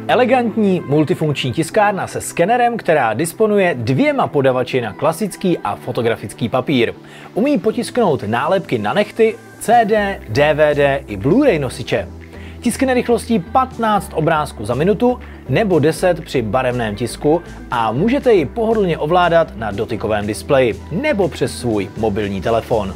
Elegantní multifunkční tiskárna se skenerem, která disponuje 2 podavači na klasický a fotografický papír. Umí potisknout nálepky na nehty, CD, DVD i Blu-ray nosiče. Tiskne rychlostí 15 obrázků za minutu nebo 10 při barevném tisku a můžete ji pohodlně ovládat na dotykovém displeji nebo přes svůj mobilní telefon.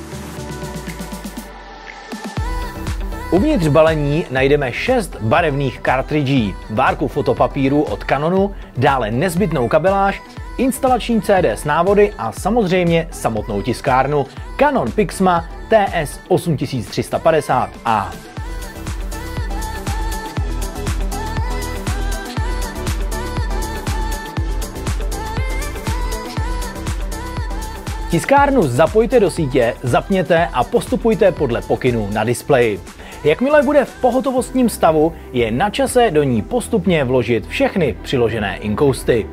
Uvnitř balení najdeme 6 barevných kartridží, várku fotopapíru od Canonu, dále nezbytnou kabeláž, instalační CD s návody a samozřejmě samotnou tiskárnu Canon Pixma TS8350A. Tiskárnu zapojte do sítě, zapněte a postupujte podle pokynů na displeji. Jakmile bude v pohotovostním stavu, je na čase do ní postupně vložit všechny přiložené inkousty.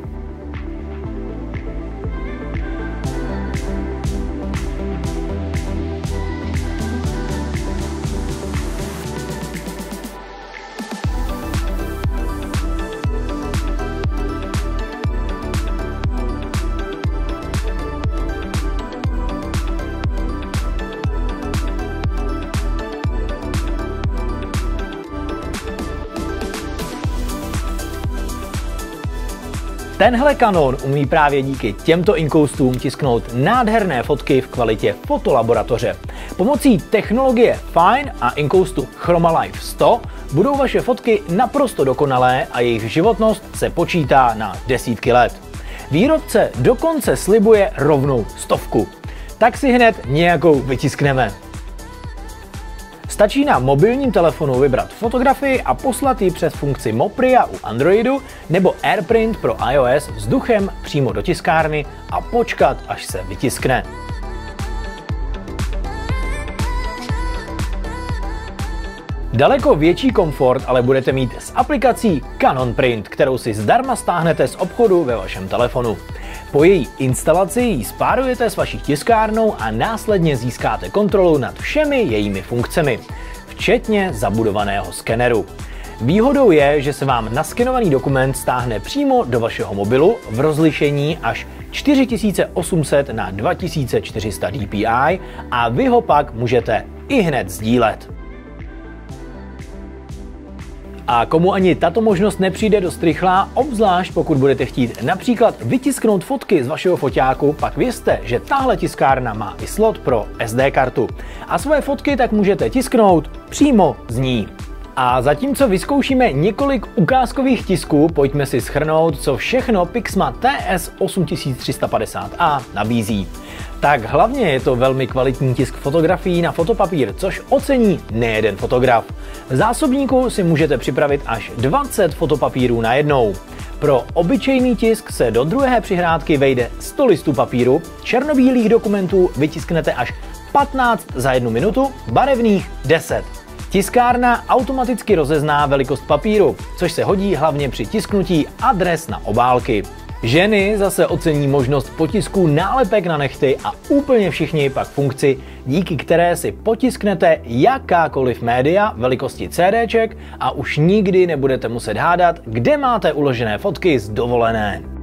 Tenhle Canon umí právě díky těmto inkoustům tisknout nádherné fotky v kvalitě fotolaboratoře. Pomocí technologie Fine a inkoustu ChromaLife 100 budou vaše fotky naprosto dokonalé a jejich životnost se počítá na desítky let. Výrobce dokonce slibuje rovnou 100. Tak si hned nějakou vytiskneme. Stačí na mobilním telefonu vybrat fotografii a poslat ji přes funkci Mopria u Androidu nebo AirPrint pro iOS vzduchem přímo do tiskárny a počkat, až se vytiskne. Daleko větší komfort ale budete mít s aplikací Canon Print, kterou si zdarma stáhnete z obchodu ve vašem telefonu. Po její instalaci ji spárujete s vaší tiskárnou a následně získáte kontrolu nad všemi jejími funkcemi, včetně zabudovaného skeneru. Výhodou je, že se vám naskenovaný dokument stáhne přímo do vašeho mobilu v rozlišení až 4800 na 2400 dpi a vy ho pak můžete ihned sdílet. A komu ani tato možnost nepřijde dost rychlá, obzvlášť pokud budete chtít například vytisknout fotky z vašeho foťáku, pak vězte, že tahle tiskárna má i slot pro SD kartu. A svoje fotky tak můžete tisknout přímo z ní. A zatímco vyzkoušíme několik ukázkových tisků, pojďme si shrnout, co všechno Pixma TS8350A nabízí. Tak hlavně je to velmi kvalitní tisk fotografií na fotopapír, což ocení nejeden fotograf. V zásobníku si můžete připravit až 20 fotopapírů najednou. Pro obyčejný tisk se do druhé přihrádky vejde 100 listů papíru, černobílých dokumentů vytisknete až 15 za 1 minutu, barevných 10. Tiskárna automaticky rozezná velikost papíru, což se hodí hlavně při tisknutí adres na obálky. Ženy zase ocení možnost potisku nálepek na nehty a úplně všichni pak funkci, díky které si potisknete jakákoliv média velikosti CDček a už nikdy nebudete muset hádat, kde máte uložené fotky z dovolené.